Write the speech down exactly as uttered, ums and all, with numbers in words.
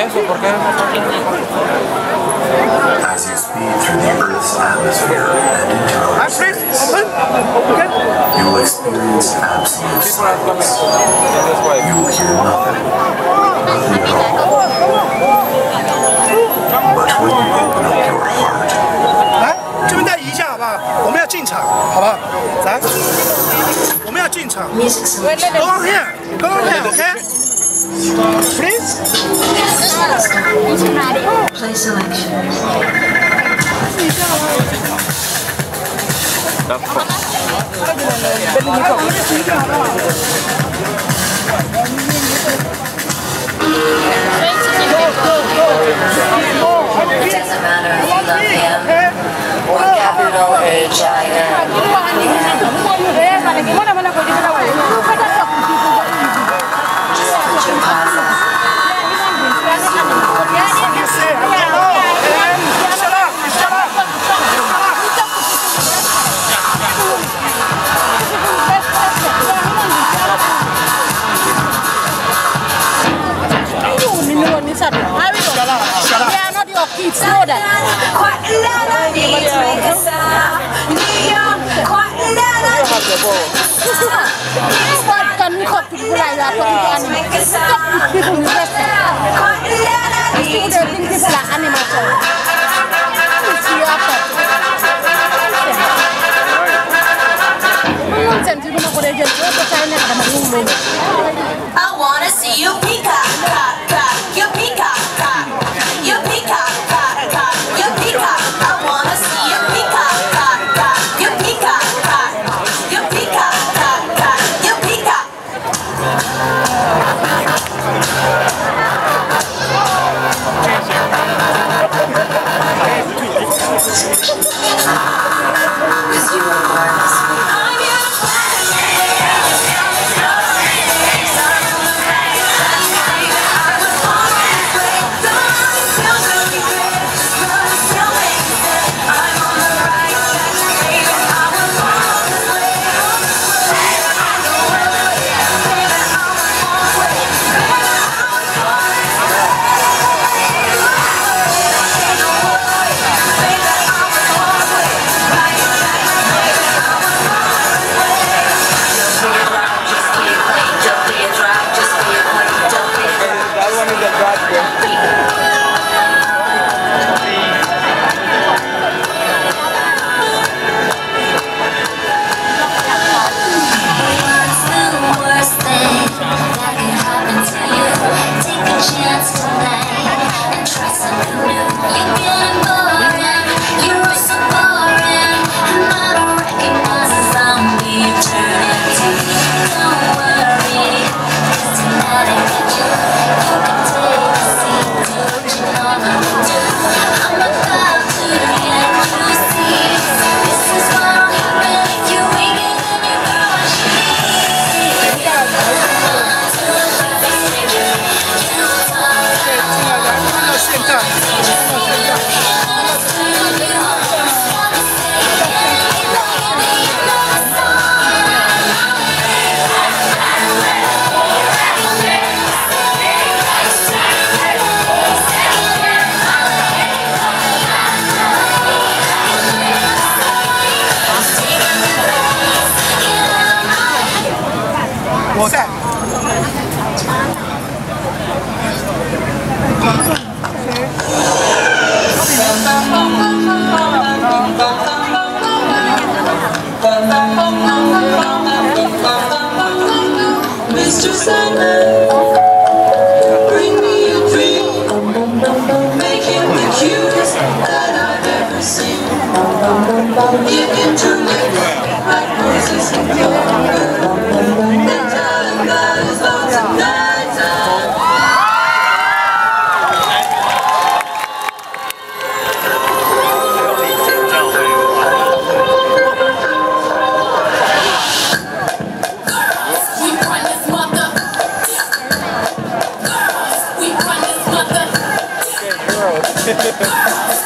As you speed through the Earth's atmosphere and into outer space, you will experience absolute silence. You will hear nothing, nothing at all. But when you open up your heart, 来，这边再移一下好不好？我们要进场，好不好？来，我们要进场。Go on here, go on here, okay? Please. Play selection. It doesn't matter if you love him or capital H I M. Just put your paws up. Kids know that. Quite a lot of need to make a sound. New York, quite a lot of need to make a sound. Quite a lot of need to make a sound. I wanna see you peacock, cock, cock, you peacock, cock, you peacock, cock, cock, you peacock. I wanna see you peacock, cock, cock, you peacock, cock, you peacock, cock, cock, you peacock. Cause you were born this way. Mister Sandman, bring me a dream. Make him the cutest that I've ever seen. You can turn it like roses and flowers. And tell him that his lonesome nights are. Girls.